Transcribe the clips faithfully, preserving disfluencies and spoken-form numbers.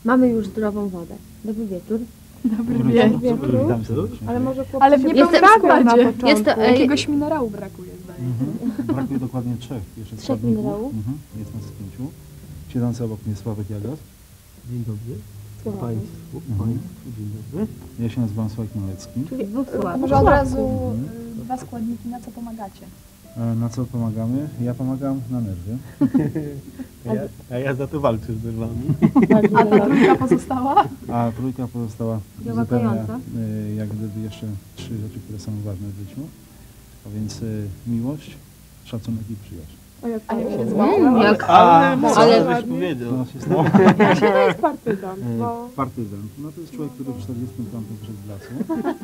Mamy już zdrową wodę. Dobry wieczór. Dobry wieczór. wieczór. Witam serdecznie. Ale może chłopcy Ale w się niepełnosprawnym poprawią na składzie. początku. Jest to, e, Jakiegoś minerału brakuje, zdaje się. Mhm. Brakuje dokładnie trzech. Jeszcze Trzech składników. minerałów? Mhm. Jest nas pięciu. Siedzący obok mnie Sławek Jagas. Dzień dobry Słucham. Państwu, Mhm. Państwu, dzień dobry. Ja się nazywam Sławek Malecki. Czyli dwóch A słabych. może od razu Mhm. y, dwa składniki, na co pomagacie? E, Na co pomagamy? Ja pomagam na nerwy. A ja, a ja za to walczę z nerwami. A ta trójka pozostała? A trójka pozostała zupełnie Działająca. e, jak gdyby jeszcze trzy rzeczy, które są ważne w życiu. A więc e, miłość, szacunek i przyjaźń. A jak, A jak się Mm, złapał? jak- Ale co? ale Ale- żeś powiedział. To nas jest na... Właśnie to jest partyzan, bo... Partyzant. No to jest człowiek, który w czterdziestym piątym wszedł w lasu.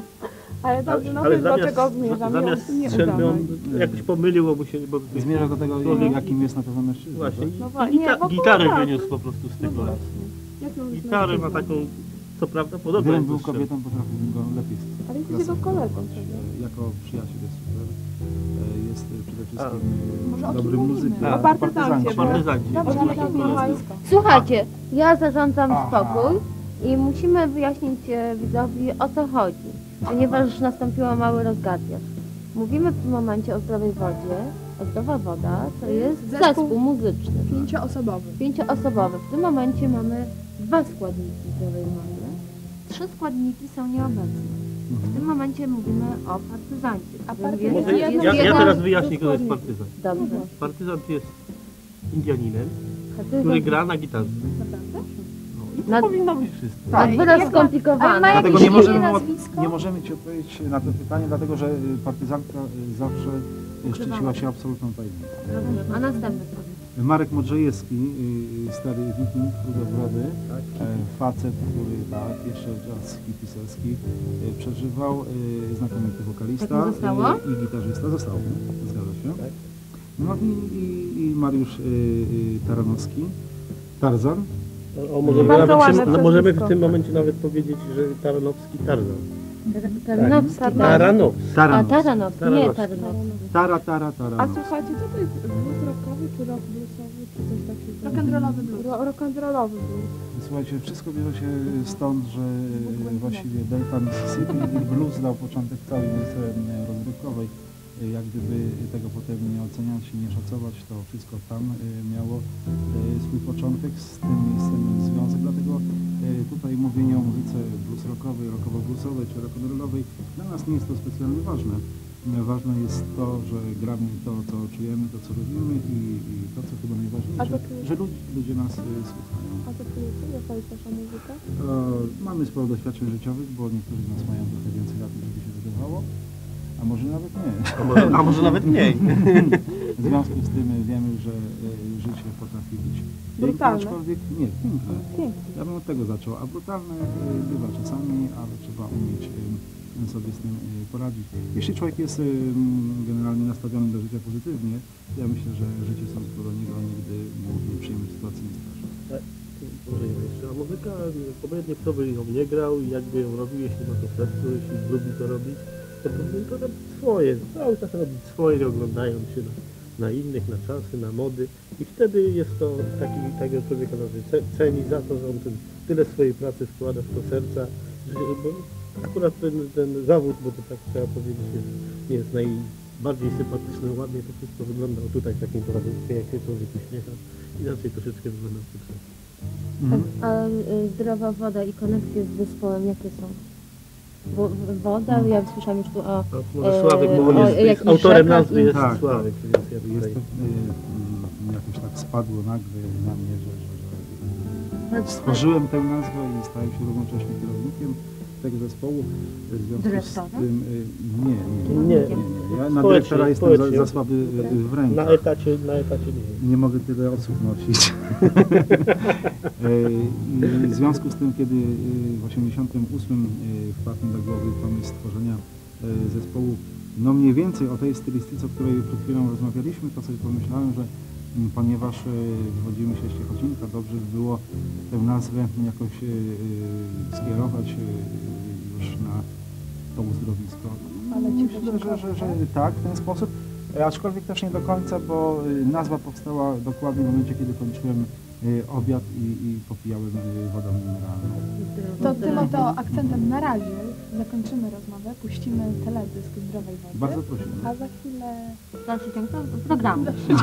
Ale dobrze, no ale wiem, do zamiast, czego zmierzam. zamiast nie strzelby on udawaj. jakoś pomyliło mu się, bo Zmierza do tego, człowiek- jakim jest na pewno mężczyzna. Właśnie, tak? i, No i właśnie, gita w ogóle gitarę tak. wyniósł po prostu z No tego lasu. właśnie. Jak on jest Gitarę ma mężczyzną? taką, co prawda podobna Gdybym jak był do strzelby. kobietą, potrafiłbym go lepiej Ale jest jego kolegą przecież. E, Jako przyjaciel jest super. E, Jest e, przede wszystkim Może e, o kim dobrym mówimy? muzykiem. A, o partyzancie, O partyzancie. Dobrze, Oni ale tam to mają- nazwisko. Słuchajcie, ja zarządzam Aha. spokój i musimy wyjaśnić e, widzowi, o co chodzi, ponieważ nastąpiło mały rozgardiaż. Mówimy w tym momencie o zdrowej wodzie, a zdrowa woda to jest Zespół- zespół muzyczny, Pięcioosobowy. pięcioosobowy. W tym momencie mamy dwa składniki zdrowej wody, trzy składniki są nieobecne. W tym momencie mówimy o partyzancie. A którym partyzant- jest- Może jest ja, ja jeden teraz wyjaśnię, kto jest składnik. partyzant. Dobrze. Partyzant jest Indianinem, Partyzant- który gra na gitarze. Naprawdę? No, i to Na- powinno być wszystko. Tak, Jak wyraz ma- skomplikowany. ale ma Dlatego jakieś nie imię, możemy, nazwisko? nie możemy Ci odpowiedzieć na to pytanie, dlatego że y, partyzantka y, zawsze y, szczyciła się absolutną tajemnicą. Dobrze. A następny składnik. Marek Modrzejewski, y, stary wiking, rudobrody, Tak. e, facet, który tak, jeszcze czas hipisowski y, przeżywał, y, znakomity wokalista Tak mu zostało? y, i gitarzysta, zostało, zgadza się. Tak. No i, i, i Mariusz y, y, Taranowski, Tarzan. O, możemy, Bardzo nawet, ładne przy- no, możemy w nazwisko. tym momencie nawet powiedzieć, że Taranowski Tarzan. Taranowski. Tak. tak. Taranowski. A, Taranowski. Taranowski, nie Taranowski. Taranowski. Tara, tara, A Taranowski. słuchajcie, co to jest blues rockowy, czy rock bluesowy, czy coś takiego? Rock'n'rollowy blues. Ro- Rock'n'rollowy blues. Słuchajcie, wszystko bierze się stąd, że e, właściwie Delta Mississippi i blues dał początek całej muzyce e, rozrywkowej. E, Jak gdyby tego potem nie oceniać i nie szacować, to wszystko tam e, miało e, swój początek, z tym miejscem związek, dlatego e, tutaj mówienie o muzyce blues rockowej, rockowo-bluesowej czy rock'n'rollowej dla nas nie jest to specjalnie ważne. E, Ważne jest to, że gramy to, co czujemy, to, co robimy i, i to, co chyba A najważniejsze, to ty- że ludzie, ludzie nas e, słuchają. A co czujecie? Jaka jest wasza muzyka? E, Mamy sporo doświadczeń życiowych, bo niektórzy z nas mają trochę więcej lat, niż by się wydawało, a może nawet nie. A może, a może nawet mniej. W związku z tym wiemy, że e, życie potrafi być piękne, Brutalne. aczkolwiek nie, piękne. Pięknie. Ja bym od tego zaczął, a brutalne e, bywa czasami, ale trzeba umieć e, sobie z tym e, poradzić. Jeśli człowiek jest e, generalnie nastawiony do życia pozytywnie, to ja myślę, że życie samo do niego nigdy mu nieprzyjemnych sytuacji nie straszy. Może jeszcze, a muzyka, obojętnie kto by ją nie grał i jakby ją robił, jeśli ma to serce, jeśli lubi to robić, to powinien to robić swoje, cały czas robić swoje, nie oglądając się na, na innych, na czasy, na mody i wtedy jest to taki, takiego człowieka należy ce- ceni za to, że on ten, tyle swojej pracy wkłada w to serca, że, bo akurat ten, ten zawód, bo to tak trzeba powiedzieć, jest, nie jest najbardziej sympatyczny, ładnie to wszystko wygląda o tutaj w takim towarzystwie, jak się człowiek uśmiecha, inaczej troszeczkę wygląda w tym sercu. Mhm. A, a y, zdrowa woda i konekcje z zespołem jakie są? Bo w- woda, ja słyszałam już tu o... A może E, Sławek, bo on o jest, jest jakichś autorem rzekach nazwy, i- jest Tak, Sławek, więc ja tutaj... Jest, y, y, jakoś tak spadło nagle na mnie, że, że, że stworzyłem tę nazwę i stałem się równocześnie kierownikiem tego zespołu. W związku z Dyrektorem? tym, y, nie, nie, Nie, nie, nie. Ja na społecznie, dyrektora jestem za, społecznie. za słaby y, w rękach. Na etacie, na etacie nie. Nie mogę tyle osób nosić. I w związku z tym, kiedy y, w osiemdziesiątym ósmym y, wpadł mi do głowy pomysł stworzenia y, zespołu, no mniej więcej o tej stylistyce, o której przed chwilą rozmawialiśmy, to sobie pomyślałem, że m, ponieważ y, wywodzimy się z Ciechocinka, dobrze by było tę nazwę jakoś y, y, skierować y, już na to uzdrowisko. Ale Myślę, że, Ciechocinku, że, że tak, w ten sposób. E, Aczkolwiek też nie do końca, bo y, nazwa powstała dokładnie w momencie, kiedy kończyłem y, obiad i, i popijałem y, wodą mineralną. To tym oto akcentem na razie zakończymy rozmowę, puścimy teledysk zdrowej wody. Bardzo prosimy. A za chwilę Dalszy ciąg to programu.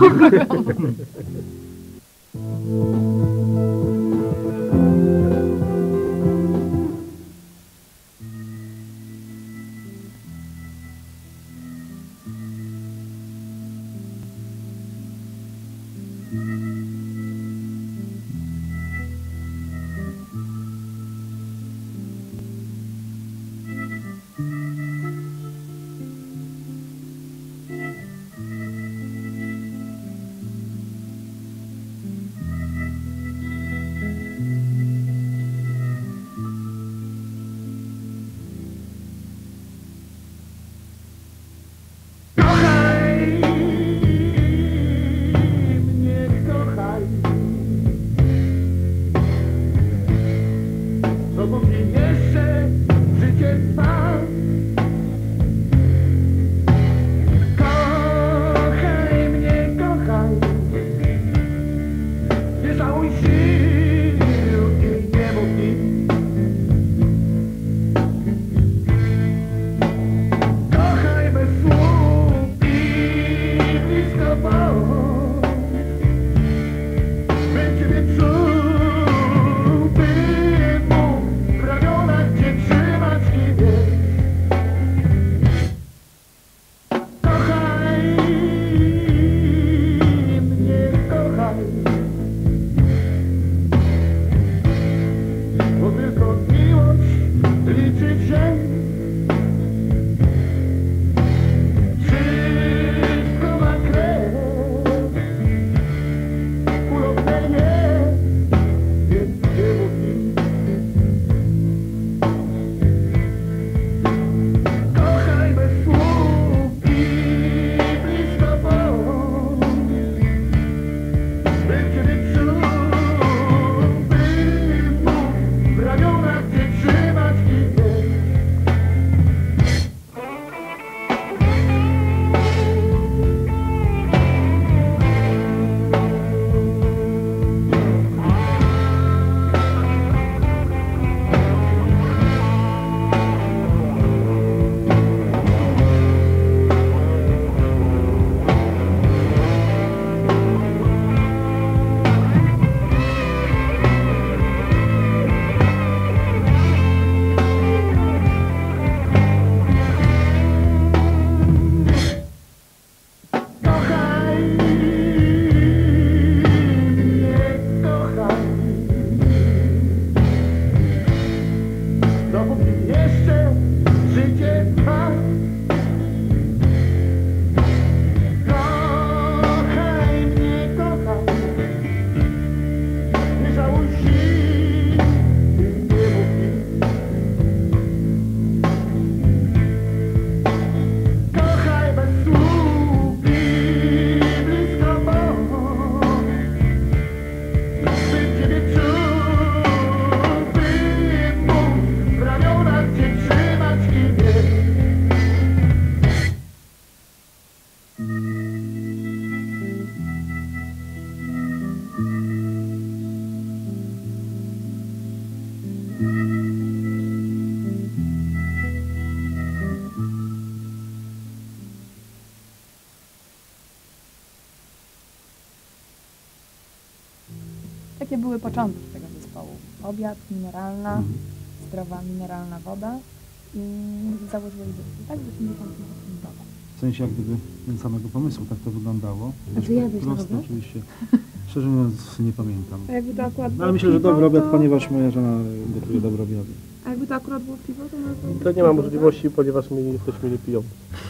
Takie były początki tego zespołu. Obiad, mineralna, Mhm. zdrowa mineralna woda i założyli zespół. Tak w osiemdziesiątym ósmym roku. W sensie jak gdyby samego pomysłu tak to wyglądało. A ty jadłeś na Prosto obiad? oczywiście. Szczerze mówiąc nie pamiętam. A jakby to akurat No, było ale myślę, że piwo, dobry obiad, to... ponieważ moja żona gotuje dobre obiady. A jakby to akurat było piwo, to może to... To nie ma możliwości, ponieważ my jesteśmy nie piją.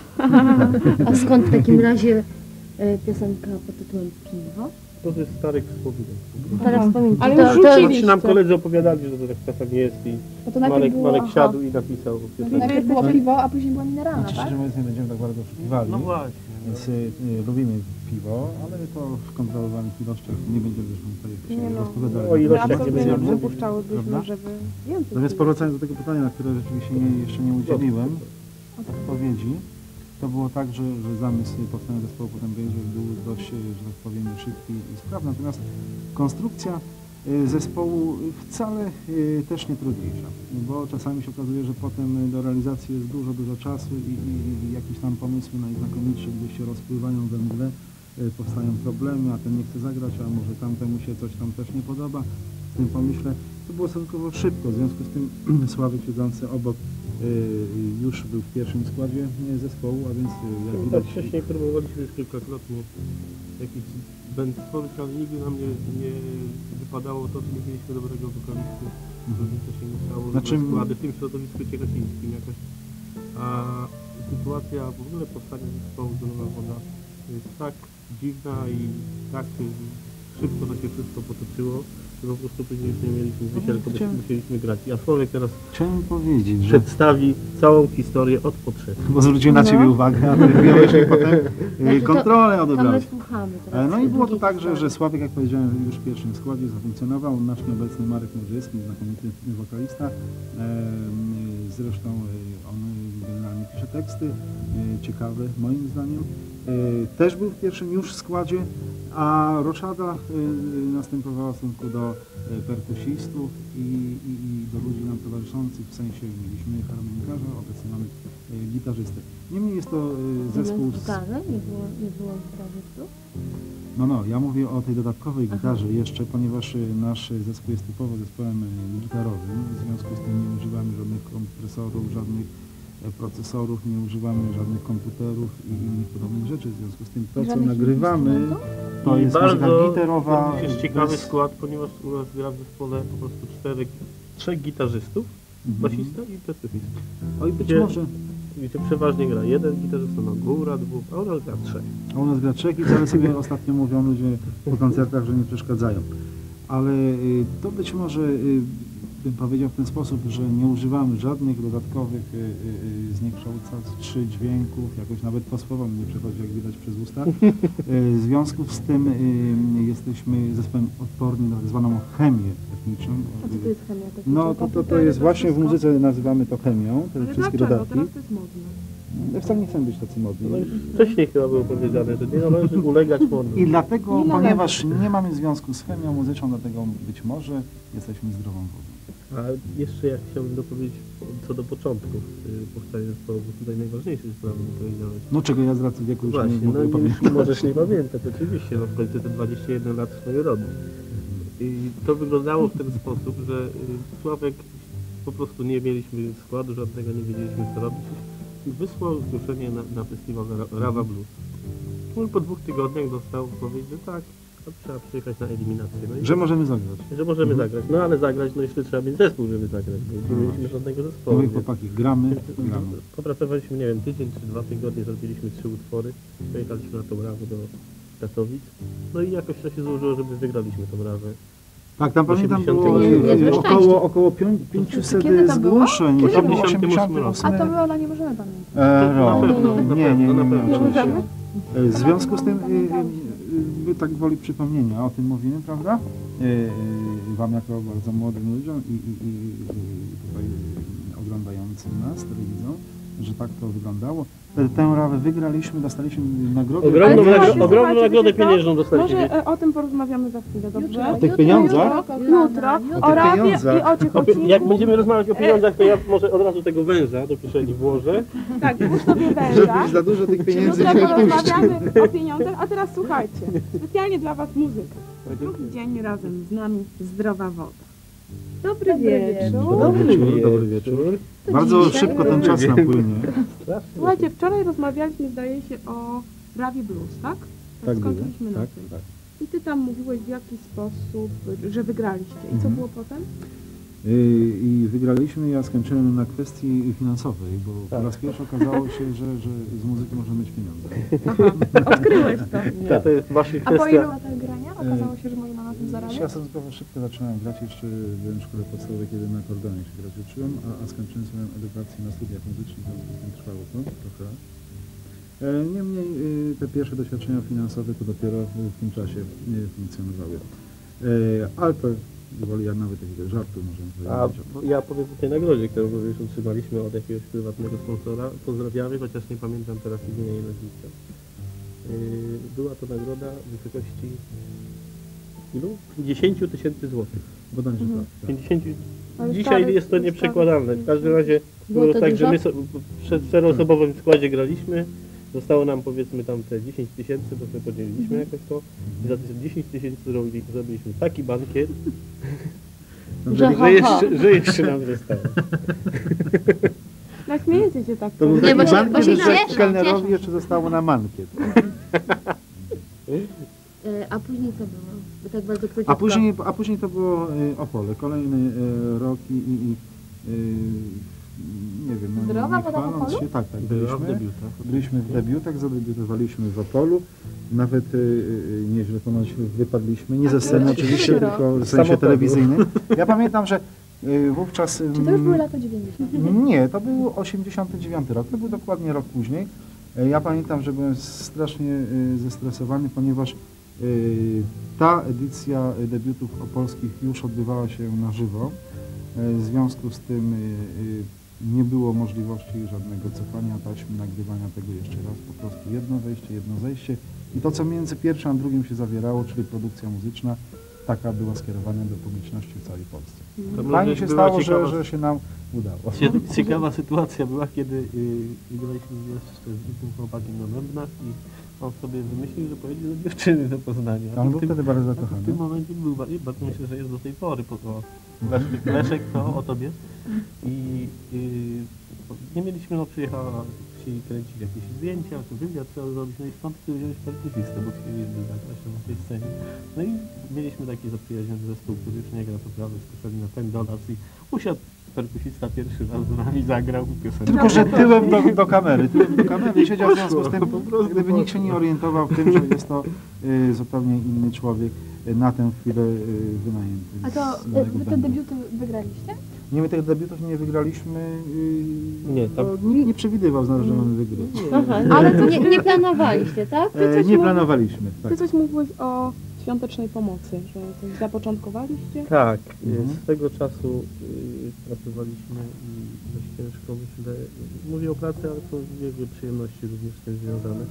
A skąd w takim razie e, piosenka pod tytułem Piwo? To jest starych wspominań. Teraz wspominam. Ale to, już to, rzuciliście. Czy nam koledzy opowiadali, że to tak czasami jest i No to najpierw Marek, było, Marek aha, siadł i napisał piosenkę. najpierw było piwo, a później była mineralna, Znaczy, tak? szczerze mówiąc nie będziemy tak bardzo oszukiwali, No właśnie. więc y, y, lubimy piwo, ale to w kontrolowanych ilościach nie będziemy już tutaj się Nie no. rozpowiadali. O ilościach Na nie pewno nie będziemy. przypuszczałybyśmy, Prawda? żeby więcej No więc piwa. powracając do tego pytania, na które rzeczywiście nie, jeszcze nie udzieliłem odpowiedzi, to to było tak, że, że zamysł powstania zespołu potem Gejżek był dość, że tak powiem, szybki i sprawny, natomiast konstrukcja y, zespołu wcale y, też nie trudniejsza, bo czasami się okazuje, że potem do realizacji jest dużo, dużo czasu i, i, i jakieś tam pomysły najznakomitsze gdzieś się rozpływają we mgle, y, powstają problemy, a ten nie chce zagrać, a może tamtemu się coś tam też nie podoba w tym pomyśle. To było stosunkowo szybko, w związku z tym Sławek siedzący obok y, już był w pierwszym składzie y, zespołu, a więc y, jak No, widać... tak wcześniej próbowaliśmy już kilkakrotnie jakiś band tworzyć, ale nigdy nam nie, nie wypadało to, że nie mieliśmy dobrego wokalisty. Mhm. To się musiało Znaczy- znaczy, składy w tym środowisku ciekosińskim jakoś. A sytuacja w ogóle powstania zespołu Zielona Woda jest tak dziwna i tak y, szybko to się wszystko potoczyło, że po prostu później już nie mieliśmy wyjścia, tylko Chciałem- musieliśmy grać. A Sławek teraz Chciałem powiedzieć, że... przedstawi całą historię od potrzeby. Bo zwróciłem na No. Ciebie uwagę, a Ty miałeś potem y, Znaczy to- kontrolę To my odebrałeś. słuchamy E, teraz. No i było to drugiej tak, że, że historii. Sławek, jak powiedziałem, już w pierwszym składzie zafunkcjonował. Nasz nieobecny Marek Mierzyński, znakomity wokalista. E, Zresztą e, on generalnie pisze teksty, e, ciekawe moim zdaniem. E, Też był w pierwszym już składzie, a roszada e, następowała w stosunku do e, perkusistów i, i, i do ludzi nam towarzyszących, w sensie mieliśmy harmonikarza, obecnie mamy e, gitarzystę. Niemniej jest to e, zespół... Zamiast z- gitarze nie było, nie było gitarzystów? No, no, ja mówię o tej dodatkowej Aha. gitarze jeszcze, ponieważ y, nasz zespół jest typowo zespołem y, gitarowym, w związku z tym nie używamy żadnych kompresorów, żadnych e, procesorów, nie używamy żadnych komputerów i innych podobnych rzeczy, w związku z tym to, co Żadnych nagrywamy, instrumentów? to I jest muzyka bardzo gitarowa. jest ciekawy bez- skład, ponieważ u nas gra w zespole po prostu czterech, trzech gitarzystów, Mhm. basista i perkusista. Oj, być Gdzie- może, Wiecie, przeważnie gra jeden gitarzysta, no góra, dwóch, a u nas gra trzech. a u nas gra trzech i wcale sobie ostatnio mówią ludzie po koncertach, że nie przeszkadzają. Ale y, to być może y, bym powiedział w ten sposób, że nie używamy żadnych dodatkowych y, y, y, zniekształcaczy dźwięków, jakoś nawet to słowo mi nie przechodzi, jak widać przez usta. Y, w związku z tym y, jesteśmy zespołem odpornym na tak zwaną chemię etniczną. A co to jest chemia? To No znaczy to, to, to komputery, jest właśnie w wszystko? muzyce nazywamy to chemią, te Ale wszystkie dlaczego? dodatki. Teraz to jest modne. Ja wcale nie chcę być tacy modni. No już wcześniej chyba było powiedziane, że nie należy ulegać modom. I dlatego, Nie należy. ponieważ nie mamy związku z chemią muzyczną, dlatego być może jesteśmy zdrową wodą. A jeszcze ja chciałbym dopowiedzieć co do początków y, powstania zespołu, bo tutaj najważniejsze sprawy nie powiedziałeś. No czego ja z racji wieku już Właśnie, nie no mogę nie, pamiętać. możesz nie pamiętać, oczywiście, no w końcu te dwadzieścia jeden lat swoje robi. I to wyglądało w ten sposób, że y, Sławek po prostu nie mieliśmy składu żadnego, nie wiedzieliśmy co robić. I wysłał zgłoszenie na, na festiwal Ra- Rawa Blues. No i po dwóch tygodniach dostał odpowiedź, że tak, to trzeba przyjechać na eliminację. No i Że możemy zagrać. że możemy Mhm. zagrać. No ale zagrać, no jeszcze trzeba mieć zespół, żeby zagrać, bo nie mieliśmy żadnego zespołu. Mówię więc- chłopaki, gramy, więc gramy. Popracowaliśmy, nie wiem, tydzień czy dwa tygodnie, zrobiliśmy trzy utwory, pojechaliśmy na tą rawę do Katowic, no i jakoś to się złożyło, żeby wygraliśmy tą rawę. Tak, tam pamiętam było osiemdziesiątym e, ósmym. około, około pią- pięciuset Kiedy to było? zgłoszeń. Kiedy To był było? osiemdziesiąty A ósmy to było, ale nie możemy pamiętać. e, rok. Na pewno, na Nie, nie, nie, pewno, nie, na pewno. oczywiście. możemy? E, W związku z tym, e, e, my tak woli przypomnienia o tym mówimy, prawda? E, e, Wam jako bardzo młodym ludziom i, i, i, i tutaj e, oglądającym nas, telewizją, że tak to wyglądało. Tę- Tę rawę wygraliśmy, dostaliśmy nagrodę. Ogromną, Ale nagro słuchajcie, ogromną słuchajcie, nagrodę wiecie co? pieniężną dostaliśmy. Może e, o tym porozmawiamy za chwilę, dobrze? O tych pieniądzach? Jutro, tych o Rawie pieniądzach. i o Ciechocinku. Jak będziemy rozmawiać o pieniądzach, to ja może od razu tego węża do kieszeni włożę. Tak, włóż sobie węża. Żebyś za dużo tych pieniędzy Jutro nie wypuścił. porozmawiamy o pieniądzach, a teraz słuchajcie. Specjalnie dla Was muzyka. Drugi dzień razem z nami Zdrowa Woda. Dobry wieczór. Dobry wieczór, dobry wieczór. Bardzo dzisiaj szybko ten czas nam płynie. Słuchajcie, wczoraj rozmawialiśmy, zdaje się, o Rawie Blues, tak? Tak było. skończyliśmy na Tak, tym. tak. I Ty tam mówiłeś w jaki sposób, że wygraliście. I co Mhm. było potem? Yy, I wygraliśmy, ja skończyłem na kwestii finansowej, bo Tak. po raz pierwszy okazało się, że, że z muzyki można mieć pieniądze. Odkryłeś to. Nie, to jest właśnie A po ilu kwestia. latach grania okazało się, że można na tym zarabiać? Ja stosunkowo szybko zaczynałem grać, jeszcze byłem w szkole podstawowej, kiedy na akordeonie się grać uczyłem, a, a skończyłem swoją edukację na studiach muzycznych, w związku z tym trwało to trochę lat. E, Niemniej y, te pierwsze doświadczenia finansowe to dopiero w tym czasie nie funkcjonowały. E, Ale to gwoli, ja nawet takiego żartu możemy A powiedzieć. ja powiem o tej nagrodzie, którą już otrzymaliśmy od jakiegoś prywatnego sponsora. Pozdrawiamy, chociaż nie pamiętam teraz imienia i nazwiska. Yy, Była to nagroda w wysokości ilu? pięćdziesiąt tysięcy złotych. Bodajże Mhm. tak, tak. pięćdziesiąt... Ale Dzisiaj stary- jest to stary- nieprzekładalne. W każdym razie Było było to tak, dużo? że my so, w czteroosobowym składzie graliśmy. Zostało nam powiedzmy tam te dziesięć tysięcy, to sobie podzieliliśmy jakoś to. I za te dziesięć tysięcy zrobili, zrobiliśmy taki bankiet, Że że, ha, ha. jeszcze, że jeszcze nam zostało. Naśmiejecie się tak. To był Nie, taki bo się- bankiet, bo się że cieszą, kelnerowi cieszą. jeszcze zostało na mankiet. E, A później co było? Bo tak bardzo A króciutko. później, a później to było y, Opole, kolejny y, rok i, i, i y, nie wiem, no, Zdrowa nie woda w chwaląc Opolu? się, tak, tak, Była w byliśmy, debiutach. byliśmy w debiutach, zadebiutowaliśmy w Opolu, nawet y, y, nieźle ponoć wypadliśmy, nie ze sceny oczywiście, który tylko w sensie Samochodu. telewizyjnym. Ja pamiętam, że y, wówczas... Czy to już były mm, lata dziewięćdziesiąte? Nie, to był osiemdziesiąty dziewiąty rok, to był dokładnie rok później. E, Ja pamiętam, że byłem strasznie e, zestresowany, ponieważ e, ta edycja e, debiutów opolskich już odbywała się na żywo. E, W związku z tym e, e, nie było możliwości żadnego cofania taśmy, nagrywania tego jeszcze raz, po prostu jedno wejście, jedno zejście. I to, co między pierwszym a drugim się zawierało, czyli produkcja muzyczna, taka była skierowana do publiczności w całej Polsce. To Fajnie może się była stało, że, ciekawa- że się nam udało. Cie- Ciekawa sytuacja była, kiedy y, graliśmy jeszcze z drugim chłopakiem na bębnach i on sobie wymyślił, że pojedzie do dziewczyny do Poznania. On I był w tym- wtedy bardzo a zakochany. W tym momencie był bardzo, bardzo myślę, że jest do tej pory. Po, o, Leszek, Leszek to o tobie. I y, nie mieliśmy, no przyjechała, chcieli kręcić jakieś zdjęcia, czy wywiad trzeba zrobić, no i stąd ty wziąłeś perkusistę, bo chcieli zagrać właśnie na tej scenie. No i mieliśmy taki zaprzyjaźniony zespół, który już nie gra, to prawda, skoczyli na ten donac i usiadł perkusista pierwszy raz z nami, zagrał piosenkę. Tylko, że tyłem do, do kamery, tyłem do kamery i siedział w związku z tym, Po prostu gdyby nikt się nie orientował w tym, że jest to y, zupełnie inny człowiek, y, na tę chwilę y, wynajęty. A to z e, innego wy te bandu. debiuty wygraliście? Nie, my tych debiutów nie wygraliśmy, y, Nie, tam- bo nikt nie przewidywał, że mamy wygrać. Aha, ale to nie, nie planowaliście, tak? E, coś nie mówił- planowaliśmy, tak. Ty coś mówiłeś o świątecznej pomocy, że coś zapoczątkowaliście? Tak, Mhm. z tego czasu y, pracowaliśmy i dość ciężko, myślę, mówię o pracy, ale są wiele przyjemności również z tym związane.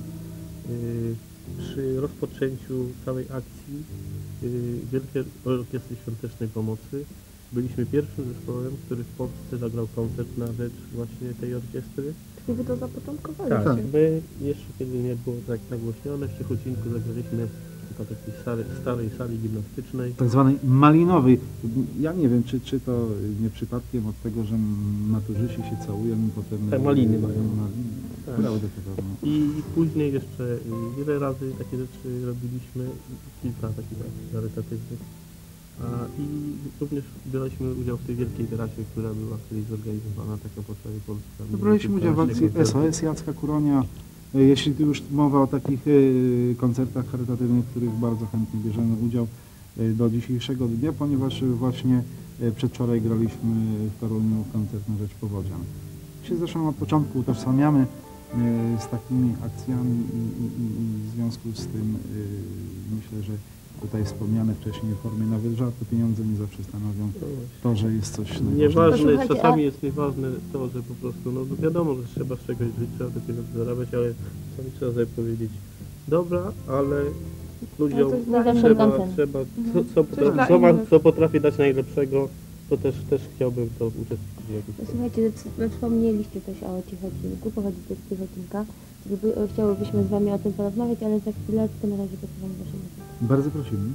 Y, przy rozpoczęciu całej akcji y, Wielkiej Orkiestry Świątecznej Pomocy byliśmy pierwszym zespołem, który w Polsce zagrał koncert na rzecz właśnie tej orkiestry. Czyli wy to zapoczątkowaliście. Tak, my jeszcze kiedy nie było tak nagłośnione, w Ciechocinku zagraliśmy na takiej starej, starej sali gimnastycznej. Tak zwanej malinowej. Ja nie wiem, czy, czy to nie przypadkiem od tego, że maturzyści się całują i potem... Tak, maliny mają. Maliny. Tak. Prawda, to pewno. I później jeszcze y, wiele razy takie rzeczy robiliśmy, kilka takich akcji charytatywnych. A, I również braliśmy udział w tej wielkiej terasie, która była wtedy zorganizowana taka po całej Polsce. Braliśmy udział w akcji S O S Jacka Kuronia. E, Jeśli tu już mowa o takich e, koncertach charytatywnych, w których bardzo chętnie bierzemy udział e, do dzisiejszego dnia, ponieważ właśnie e, przedwczoraj graliśmy w Toruniu koncert na rzecz powodzian. Się zresztą od początku utożsamiamy e, z takimi akcjami i, i, i, i w związku z tym e, myślę, że tutaj wspomniane wcześniej w formie nawet żartu pieniądze nie zawsze stanowią to, że jest coś najważniejszego. Nieważne, Słuchajcie, czasami a- jest nieważne to, że po prostu, no wiadomo, że trzeba z czegoś żyć, trzeba te pieniądze zarabiać, ale czasami trzeba sobie powiedzieć, dobra, ale ludziom Ale to jest Nie zawsze trzeba, tam ten. trzeba co, co, Coś dla co, ma, innych. co potrafię dać najlepszego, to też, też chciałbym to uczestniczyć w jakiś sposób. Słuchajcie, c- wspomnieliście coś o Ciechocinku, pochodzicie z Ciechocinka. Gdyby- Chciałybyśmy z Wami o tym porozmawiać, ale za chwileczkę na razie posłucham Waszej muzyki. Bardzo prosimy.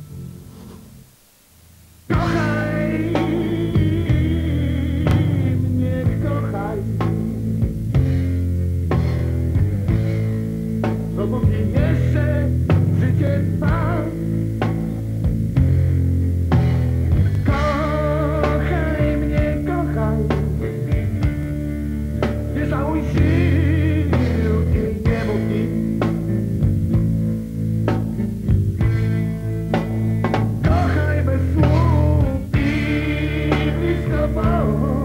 Mnie kochaj, dopóki jeszcze życie trwa. Kochaj mnie, kochaj, nie żałuj sił i nie mów nic. Kochaj bez słów i blisko, bo